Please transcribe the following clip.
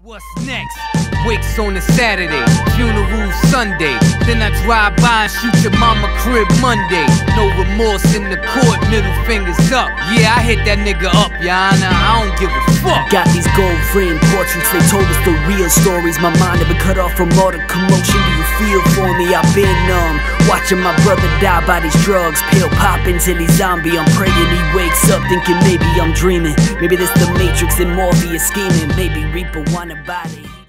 What's next? Wakes on a Saturday, funeral Sunday. Then I drive by and shoot your mama crib Monday. No remorse in the court, middle fingers up. Yeah, I hit that nigga up, Your Honor, I don't give a fuck. Got these gold framed portraits, they told us the real stories. My mind had been cut off from all the commotion. Do you feel for me? I've been numb, watching my brother die by these drugs. Pill popping till he's zombie. I'm praying he wakes up thinking maybe I'm dreaming. Maybe this the Matrix and Morpheus scheming. Maybe Reaper want a body.